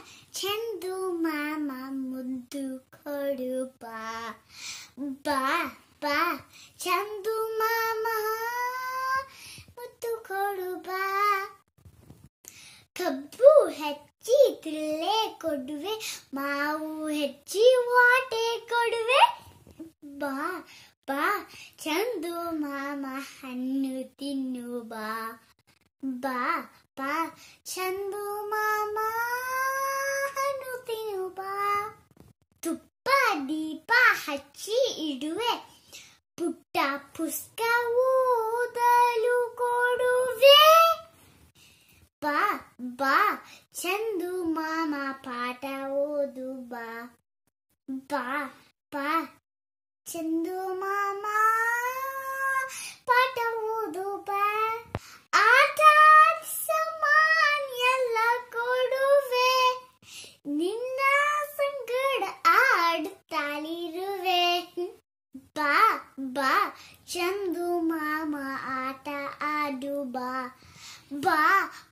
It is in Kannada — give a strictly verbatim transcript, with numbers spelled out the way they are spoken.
ಚಂದು ಮಾಮ ಮುದ್ದು ಕೊಡು ಬಾ ಬಾ ಬಾ ಚಂದು ಮಾಮ ಮುದ್ದು ಕೊಡು ಬಾ. ಕಬ್ಬು ಹೆಚ್ಚಿ ತಿಳ್ಳೆ ಕೊಡುವೆ, ಮಾವು ಹೆಚ್ಚಿ ವಾಟೆ ಕೊಡುವೆ. ಬಾ ಬಾ ಚಂದು ಮಾಮ ಹಣ್ಣು ತಿನ್ನು ಬಾ ಬಾ ಬಾ ಚಂದು ಮಾಮ ಹಣ್ಣು ತಿನ್ನು ಬಾ. ತುಪ್ಪ ದೀಪ ಹಚ್ಚಿ ಇಡುವೆ, ಪುಟ್ಟ ಪುಸ್ತಕ ಓದಲು ಕೊಡುವೆ. ಬಾ ಬಾ ಚಂದು ಮಾಮ ಪಾಠ ಓದು ಬಾ ಬಾ ಬಾ ಚಂದು ಮಾಮ ಪಾಠ ಓದು ಬಾ. ಆಟ ಸಾಮಾನ್ ಎಲ್ಲ ಕೊಡುವೆ, ನಿನ್ನ ಸಂಗಡ ಆಡುತ್ತಲಿರುವೆ. ಬಾ ಬಾ ಚಂದು ಮಾಮ ಆಟ ಆಡು ಬಾ ಬಾ